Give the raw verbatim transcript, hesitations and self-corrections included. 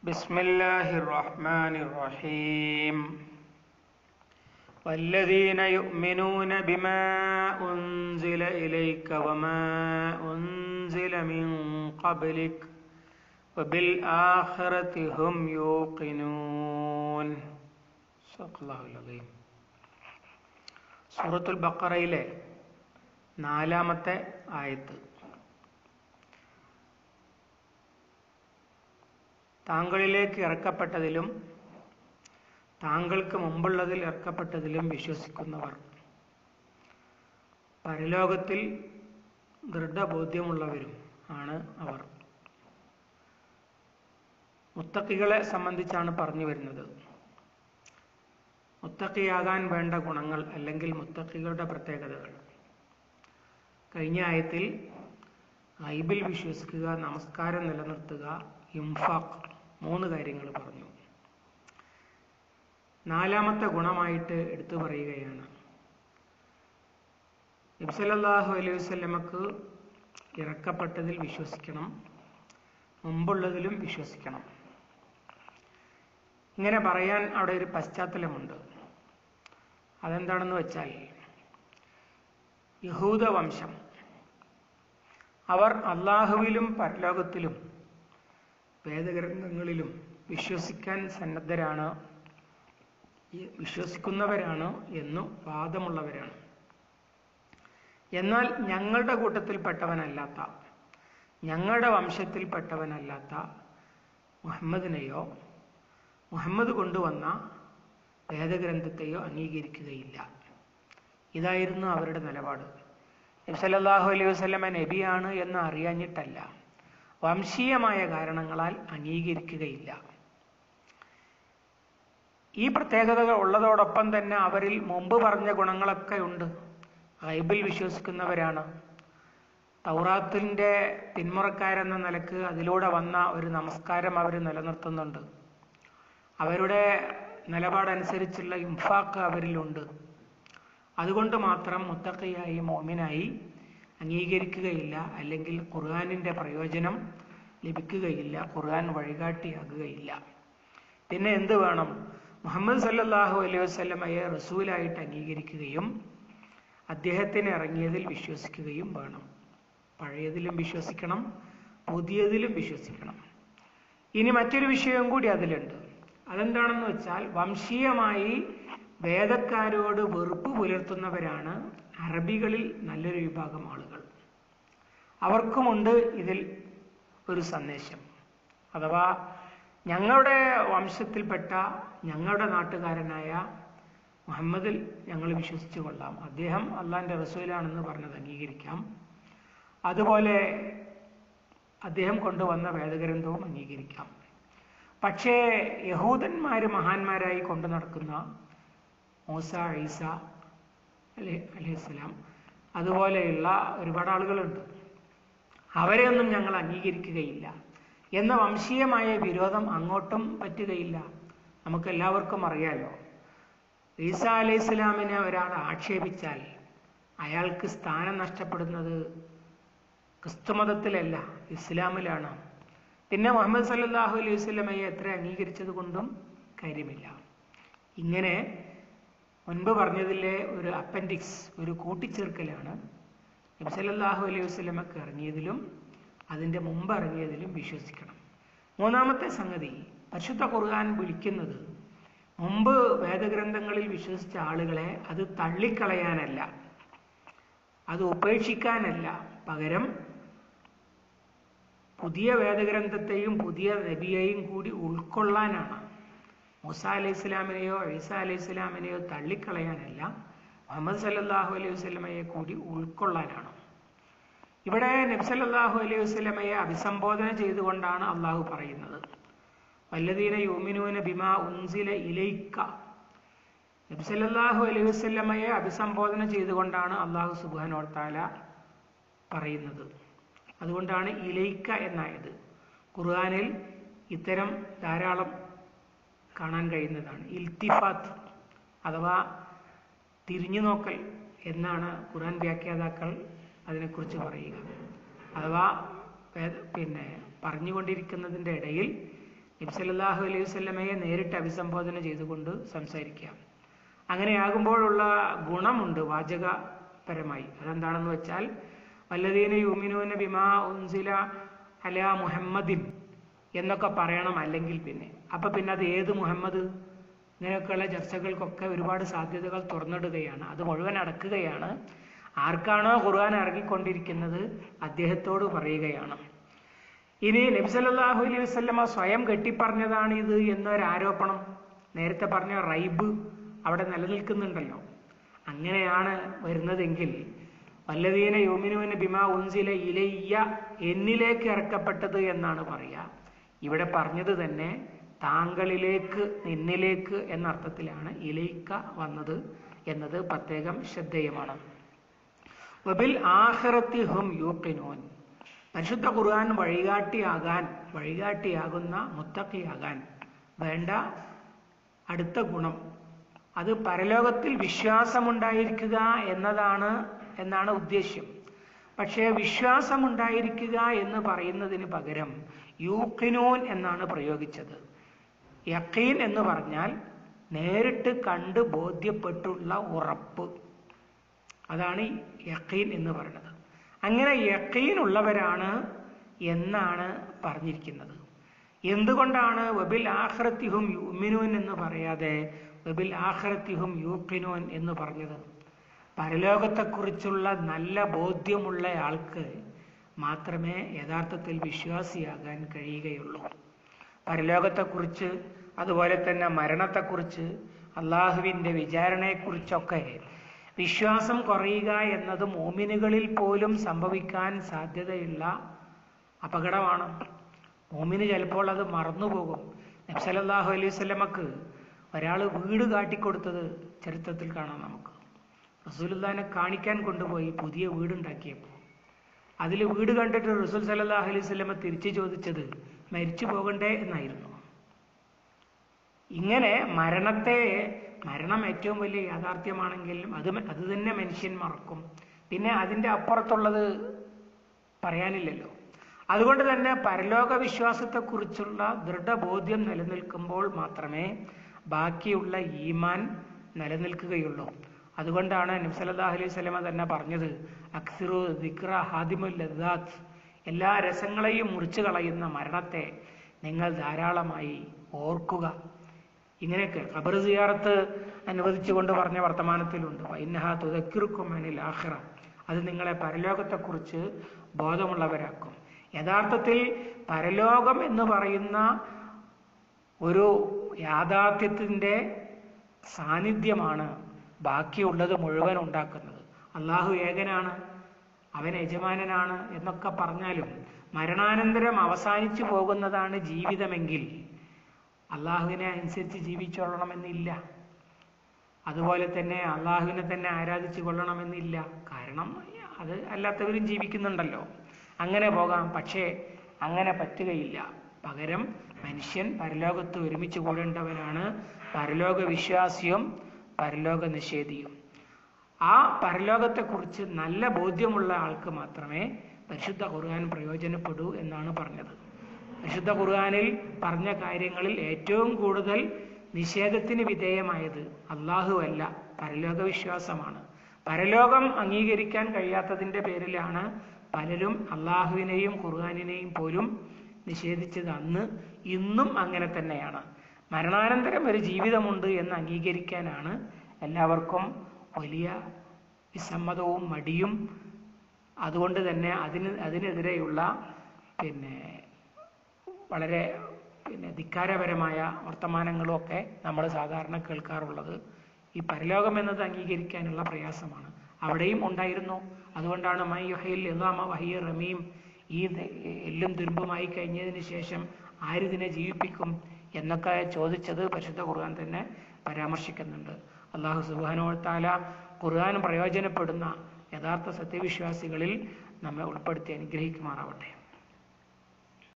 ബിസ്മില്ലാഹിർ റഹ്മാനിർ റഹീം. വല്ലദീന യുഅ്മിനൂന ബിമാ ഉൻസില ഇലൈക വമാ ഉൻസില മിൻ ഖബ്ലിക വബിൽ ആഖിറതി ഹും യൂഖിനൂൻ. സല്ലല്ലാഹു അലൈഹി. സൂറത്തുൽ ബഖറയിലെ നാലാമത്തെ ആയത്ത്. താങ്കളിലേക്ക് ഇറക്കപ്പെട്ടതിലും താങ്കൾക്ക് മുമ്പുള്ളതിൽ ഇറക്കപ്പെട്ടതിലും വിശ്വസിക്കുന്നവർ പരലോകത്തിൽ ദൃഢബോധ്യമുള്ളവരും ആണ് അവർ. മുത്തഖികളെ സംബന്ധിച്ചാണ് പറഞ്ഞു വരുന്നത്. മുത്തഖിയാകാൻ വേണ്ട ഗുണങ്ങൾ അല്ലെങ്കിൽ മുത്തഖികളുടെ പ്രത്യേകതകൾ. കഴിഞ്ഞ ആയത്തിൽ ഗൈബിൽ വിശ്വസിക്കുക, നമസ്കാരം നിലനിർത്തുക, ഇൻഫാഖ്, മൂന്ന് കാര്യങ്ങൾ പറഞ്ഞു. നാലാമത്തെ ഗുണമായിട്ട് എടുത്തു പറയുകയാണ്, നബി സല്ലല്ലാഹു അലൈഹി വസല്ലമക്ക് ഇറക്കപ്പെട്ടതിൽ വിശ്വസിക്കണം, മുമ്പുള്ളതിലും വിശ്വസിക്കണം. ഇങ്ങനെ പറയാൻ അവിടെ ഒരു പശ്ചാത്തലമുണ്ട്. അതെന്താണെന്ന് വെച്ചാൽ, യഹൂദ വംശം അവർ അള്ളാഹുവിലും പരലോകത്തിലും വേദഗ്രന്ഥങ്ങളിലും വിശ്വസിക്കാൻ സന്നദ്ധരാണ്, വിശ്വസിക്കുന്നവരാണ് എന്നു വാദമുള്ളവരാണ്. എന്നാൽ ഞങ്ങളുടെ കൂട്ടത്തിൽപ്പെട്ടവനല്ലാത്ത, ഞങ്ങളുടെ വംശത്തിൽപ്പെട്ടവനല്ലാത്ത മുഹമ്മദിനെയോ മുഹമ്മദ് കൊണ്ടുവന്ന വേദഗ്രന്ഥത്തെയോ അംഗീകരിക്കുകയില്ല. ഇതായിരുന്നു അവരുടെ നിലപാട്. നബി സല്ലല്ലാഹു അലൈഹി വസല്ലമ നബിയാണ് എന്ന് അറിയാഞ്ഞിട്ടല്ല, വംശീയമായ കാരണങ്ങളാൽ അംഗീകരിക്കുകയില്ല. ഈ പ്രത്യേകതകൾ ഉള്ളതോടൊപ്പം തന്നെ അവരിൽ മുമ്പ് പറഞ്ഞ ഗുണങ്ങളൊക്കെ ഉണ്ട്. ഗൈബിൽ വിശ്വസിക്കുന്നവരാണ്. തൗറാത്തിന്റെ പിന്മുറക്കാരെന്ന നിലക്ക് അതിലൂടെ വന്ന ഒരു നമസ്കാരം അവർ നിലനിർത്തുന്നുണ്ട്. അവരുടെ നിലപാടനുസരിച്ചുള്ള ഇൻഫാഖ് അവരിലുണ്ട്. അതുകൊണ്ട് മാത്രം മുത്തഖിയായി മുഅ്മിനായി അംഗീകരിക്കുകയില്ല, അല്ലെങ്കിൽ ഖുർആനിന്റെ പ്രയോജനം ലഭിക്കുകയില്ല, ഖുർആൻ വഴികാട്ടിയാകുകയില്ല. പിന്നെ എന്ത് വേണം? മുഹമ്മദ് സല്ലല്ലാഹു അലൈഹി വസല്ലമയെ റസൂലായിട്ട് അംഗീകരിക്കുകയും അദ്ദേഹത്തിന് ഇറങ്ങിയതിൽ വിശ്വസിക്കുകയും വേണം. പഴയതിലും വിശ്വസിക്കണം, പുതിയതിലും വിശ്വസിക്കണം. ഇനി മറ്റൊരു വിഷയം കൂടി അതിലുണ്ട്. അതെന്താണെന്ന് വെച്ചാൽ, വംശീയമായി വേദക്കാരോട് വെറുപ്പ് പുലർത്തുന്നവരാണ് അറബികളിൽ നല്ലൊരു വിഭാഗം ആളുകൾ. അവർക്കുമുണ്ട് ഇതിൽ ഒരു സന്ദേശം. അഥവാ ഞങ്ങളുടെ വംശത്തിൽപ്പെട്ട ഞങ്ങളുടെ നാട്ടുകാരനായ മുഹമ്മദിൽ ഞങ്ങൾ വിശ്വസിച്ചു കൊള്ളാം, അദ്ദേഹം അള്ളാഹിന്റെ റസൂലാണെന്ന് പറഞ്ഞത് അംഗീകരിക്കാം, അതുപോലെ അദ്ദേഹം കൊണ്ടുവന്ന വേദഗ്രന്ഥവും അംഗീകരിക്കാം. പക്ഷേ യഹൂദന്മാര് മഹാന്മാരായി കൊണ്ടു നടക്കുന്ന മൂസ, ഈസ അലൈ അലൈഹിസ്സലാം, അതുപോലെയുള്ള ഒരുപാട് ആളുകളുണ്ട്, അവരെയൊന്നും ഞങ്ങൾ അംഗീകരിക്കുകയില്ല എന്ന വംശീയമായ വിരോധം അങ്ങോട്ടും പറ്റുകയില്ല. നമുക്ക് എല്ലാവർക്കും അറിയാലോ, ഈസ അലൈഹിസ്സലാമിനെ ഒരാൾ ആക്ഷേപിച്ചാൽ അയാൾക്ക് സ്ഥാനം നഷ്ടപ്പെടുന്നത് ക്രിസ്തുമതത്തിലല്ല, ഇസ്ലാമിലാണ്. പിന്നെ മുഹമ്മദ് സല്ലല്ലാഹു അലൈഹി വസല്ലമയെ എത്ര അംഗീകരിച്ചത് കൊണ്ടും കാര്യമില്ല. ഇങ്ങനെ മുൻപ് പറഞ്ഞതിലെ ഒരു അപ്പൻഡിക്സ്, ഒരു കൂട്ടിച്ചേർക്കലാണ് നബി സല്ലല്ലാഹു അലൈഹി വസല്ലമക്ക് ഇറങ്ങിയതിലും അതിൻ്റെ മുമ്പ് ഇറങ്ങിയതിലും വിശ്വസിക്കണം. മൂന്നാമത്തെ സംഗതി, പരിശുദ്ധ ഖുർആൻ വിളിക്കുന്നത് മുമ്പ് വേദഗ്രന്ഥങ്ങളിൽ വിശ്വസിച്ച ആളുകളെ അത് തള്ളിക്കളയാനല്ല, അത് ഉപേക്ഷിക്കാനല്ല, പകരം പുതിയ വേദഗ്രന്ഥത്തെയും പുതിയ നബിയെയും കൂടി ഉൾക്കൊള്ളാനാണ്. മൂസ അലൈഹി സ്വലാമിനെയോ ഈസ അലൈഹി സ്വലാമിനെയോ തള്ളിക്കളയാനല്ല, മുഹമ്മദ് സല്ലല്ലാഹു അലൈഹി വസല്ലമയെ കൂടി ഉൾക്കൊള്ളാനാണ്. ഇവിടെ നബി സല്ലല്ലാഹു അലൈഹി വസല്ലമയെ അഭിസംബോധന ചെയ്തുകൊണ്ടാണ് അള്ളാഹു പറയുന്നത്. വല്ലദീന യുഅ്മിനൂന ബിമാ ഉൻസില ഇലൈക. നബി സല്ലല്ലാഹു അലൈഹി വസല്ലമയെ അഭിസംബോധന ചെയ്തുകൊണ്ടാണ് അള്ളാഹു സുബ്ഹാനഹു വ തആല പറയുന്നത്. അതുകൊണ്ടാണ് ഇലൈക എന്നായത്. ഖുർആനിൽ ഇത്തരം ധാരാളം കാണാൻ കഴിയുന്നതാണ്. ഇൽത്തിഫാത്ത് അഥവാ തിരിഞ്ഞു നോക്കൽ എന്നാണ് ഖുർആൻ വ്യാഖ്യാതാക്കൾ അതിനെക്കുറിച്ച് പറയുക. അഥവാ പിന്നെ പറഞ്ഞുകൊണ്ടിരിക്കുന്നതിൻ്റെ ഇടയിൽ നബി സല്ലല്ലാഹു അലൈഹി വസല്ലമയെ നേരിട്ട് അഭിസംബോധന ചെയ്തുകൊണ്ട് സംസാരിക്കുക. അങ്ങനെയാകുമ്പോഴുള്ള ഗുണമുണ്ട് വാചകപരമായി. അതെന്താണെന്ന് വെച്ചാൽ വല്ലദീന യുമിനൂന ബിമാ ഉൻസില അലാ മുഹമ്മദിൻ എന്നൊക്കെ പറയണം. അല്ലെങ്കിൽ പിന്നെ അപ്പൊ പിന്നെ അത് ഏത് മുഹമ്മദ്? ഇങ്ങനെയൊക്കെയുള്ള ചർച്ചകൾക്കൊക്കെ ഒരുപാട് സാധ്യതകൾ തുറന്നിടുകയാണ്. അത് മുഴുവൻ അടക്കുകയാണ്. ആർക്കാണോ ഖുർആൻ ഇറങ്ങിക്കൊണ്ടിരിക്കുന്നത് അദ്ദേഹത്തോട് പറയുകയാണ്. ഇനി നബി സല്ലല്ലാഹു അലൈഹി വസല്ലമ സ്വയം കെട്ടിപ്പറഞ്ഞതാണ് ഇത് എന്നൊരാരോപണം, നേരത്തെ പറഞ്ഞ റൈബ് അവിടെ നിലനിൽക്കുന്നുണ്ടല്ലോ. അങ്ങനെയാണ് വരുന്നതെങ്കിൽ വല്ലദീന യുമിനൂന ബിമാ ഉൻസില ഇലയ്യ എന്നിലേക്ക് ഇറക്കപ്പെട്ടത് എന്നാണ് പറയുക. ഇവിടെ പറഞ്ഞത് തന്നെ താങ്കളിലേക്ക്, നിന്നിലേക്ക് എന്ന അർത്ഥത്തിലാണ് ഇലൈക്ക വന്നത് എന്നത് പ്രത്യേകം ശ്രദ്ധേയമാണ്. വബിൽ ആഖിറത്തി ഹും യൂഖിനൂൻ. പരിശുദ്ധ ഖുർആൻ വഴികാട്ടിയാകാൻ, വഴികാട്ടിയാകുന്ന മുത്തഖിയാകാൻ വേണ്ട അടുത്ത ഗുണം അത് പരലോകത്തിൽ വിശ്വാസമുണ്ടായിരിക്കുക എന്നതാണ് എന്നാണ് ഉദ്ദേശ്യം. പക്ഷേ വിശ്വാസമുണ്ടായിരിക്കുക എന്ന് പറയുന്നതിന് പകരം യൂഖിനൂൻ എന്നാണ് പ്രയോഗിച്ചത്. യഖീൻ എന്ന് പറഞ്ഞാൽ നേരിട്ട് കണ്ട് ബോധ്യപ്പെട്ടുള്ള ഉറപ്പ്, അതാണ് യഖീൻ എന്ന് പറയുന്നത്. അങ്ങനെ യഖീൻ ഉള്ളവരാണ് എന്നാണ് പറഞ്ഞിരിക്കുന്നത്. എന്തുകൊണ്ടാണ് വബിൽ ആഖിറത്തിഹും യുമിനൂൻ എന്ന് പറയാതെ വബിൽ ആഖിറത്തിഹും യൂഖിനൂൻ എന്ന് പറഞ്ഞത്? പരലോകത്തെക്കുറിച്ചുള്ള നല്ല ബോധ്യമുള്ള ആൾക്ക് മാത്രമേ യഥാർത്ഥത്തിൽ വിശ്വാസിയാകാൻ കഴിയുകയുള്ളൂ. പരലോകത്തെക്കുറിച്ച്, അതുപോലെ തന്നെ മരണത്തെക്കുറിച്ച്, അള്ളാഹുവിൻ്റെ വിചാരണയെക്കുറിച്ചൊക്കെ വിശ്വാസം കുറയുക എന്നത് മോമിനുകളിൽ പോലും സംഭവിക്കാൻ സാധ്യതയുള്ള അപകടമാണ്. മോമിന് ചിലപ്പോൾ അത് മറന്നുപോകും. നബി സല്ലല്ലാഹു അലൈഹി വസല്ലമക്ക് ഒരാൾ വീട് കാട്ടിക്കൊടുത്തത് ചരിത്രത്തിൽ കാണാം നമുക്ക്. റസൂലുള്ളാഹിനെ കാണിക്കാൻ കൊണ്ടുപോയി പുതിയ വീടുണ്ടാക്കിയപ്പോൾ അതിൽ വീട് കണ്ടിട്ട് റസൂൽ സല്ലല്ലാഹു അലൈഹി വസല്ലമ തിരിച്ചു ചോദിച്ചത് മരിച്ചു പോകണ്ടേ എന്നായിരുന്നു. ഇങ്ങനെ മരണത്തെ, മരണം ഏറ്റവും വലിയ യാഥാർത്ഥ്യമാണെങ്കിലും അത് അത് തന്നെ മനുഷ്യൻ മറക്കും. പിന്നെ അതിൻ്റെ അപ്പുറത്തുള്ളത് പറയാനില്ലല്ലോ. അതുകൊണ്ട് തന്നെ പരലോക വിശ്വാസത്തെക്കുറിച്ചുള്ള ദൃഢബോധ്യം നിലനിൽക്കുമ്പോൾ മാത്രമേ ബാക്കിയുള്ള ഈമാൻ നിലനിൽക്കുകയുള്ളൂ. അതുകൊണ്ടാണ് നബി സല്ലല്ലാഹു അലൈഹി വസല്ലമ തന്നെ പറഞ്ഞത് അക്സിറു ദിക്റ ഹാദിമുൽ ലദ്ദാത്ത്, എല്ലാ രസങ്ങളെയും മുറിച്ചു കളയുന്ന മരണത്തെ നിങ്ങൾ ധാരാളമായി ഓർക്കുക. ഇങ്ങനെയൊക്കെ ഖബർ സിയാറത്ത് അനുവദിച്ചുകൊണ്ട് പറഞ്ഞ വർത്തമാനത്തിലുണ്ട്. വഇന്നഹാ തുദക്കിറുക്കും അനിൽ ആഖിറ, അത് നിങ്ങളെ പരലോകത്തെക്കുറിച്ച് ബോധമുള്ളവരാക്കും. യഥാർത്ഥത്തിൽ പരലോകം എന്ന് പറയുന്ന ഒരു യാഥാർത്ഥ്യത്തിൻ്റെ സാന്നിധ്യമാണ് ബാക്കിയുള്ളത് മുഴുവൻ ഉണ്ടാക്കുന്നത്. അള്ളാഹു ഏകനാണ്, അവൻ യജമാനനാണ് എന്നൊക്കെ പറഞ്ഞാലും മരണാനന്തരം അവസാനിച്ചു പോകുന്നതാണ് ജീവിതമെങ്കിൽ അള്ളാഹുവിനെ അനുസരിച്ച് ജീവിച്ചോളണമെന്നില്ല. അതുപോലെ തന്നെ അള്ളാഹുവിനെ തന്നെ ആരാധിച്ചു കൊള്ളണമെന്നില്ല. കാരണം അത് അല്ലാത്തവരും ജീവിക്കുന്നുണ്ടല്ലോ. അങ്ങനെ പോകാം. പക്ഷേ അങ്ങനെ പറ്റുകയില്ല. പകരം മനുഷ്യൻ പരലോകത്ത് ഒരുമിച്ച് കൂടേണ്ടവനാണ്, പരലോക വിശ്വാസിയും പരലോക നിഷേധിയും. ആ പരലോകത്തെക്കുറിച്ച് നല്ല ബോധ്യമുള്ള ആൾക്ക് മാത്രമേ പരിശുദ്ധ ഖുർആൻ പ്രയോജനപ്പെടൂ എന്നാണ് പറഞ്ഞത്. പരിശുദ്ധ ഖുർആനിൽ പറഞ്ഞ കാര്യങ്ങളിൽ ഏറ്റവും കൂടുതൽ നിഷേധത്തിന് വിധേയമായത് അല്ലാഹുവല്ല, പരലോക വിശ്വാസമാണ്. പരലോകം അംഗീകരിക്കാൻ കഴിയാത്തതിൻ്റെ പേരിലാണ് പലരും അള്ളാഹുവിനെയും ഖുർആനിനെയും പോലും നിഷേധിച്ചത്. അന്ന് ഇന്നും അങ്ങനെ തന്നെയാണ്. മരണാനന്തരം ഒരു ജീവിതമുണ്ട് എന്ന് അംഗീകരിക്കാനാണ് എല്ലാവർക്കും വലിയ വിസമ്മതവും മടിയും. അതുകൊണ്ട് തന്നെ അതിന് അതിനെതിരെയുള്ള പിന്നെ വളരെ പിന്നെ ധിക്കാരപരമായ വർത്തമാനങ്ങളും ഒക്കെ നമ്മൾ സാധാരണ കേൾക്കാറുള്ളത്. ഈ പരലോകം എന്നത് അംഗീകരിക്കാനുള്ള പ്രയാസമാണ്. അവിടെയും ഉണ്ടായിരുന്നു. അതുകൊണ്ടാണ് മൈ യുഹയിൽ ഇളാമ വഹിയ റമീം, ഈ എല്ലും തുരുമ്പുമായി കഴിഞ്ഞതിന് ശേഷം ആരിതിനെ ജീവിപ്പിക്കും എന്നൊക്കെ ചോദിച്ചത് പരിശുദ്ധ ഖുർആൻ തന്നെ പരാമർശിക്കുന്നുണ്ട്. അള്ളാഹു സുബ്ഹാനഹു വ തആല ഖുർആൻ പ്രയോജനപ്പെടുന്ന യഥാർത്ഥ സത്യവിശ്വാസികളിൽ നമ്മെ ഉൾപ്പെടുത്തി അനുഗ്രഹിക്കുമാറാവട്ടെ.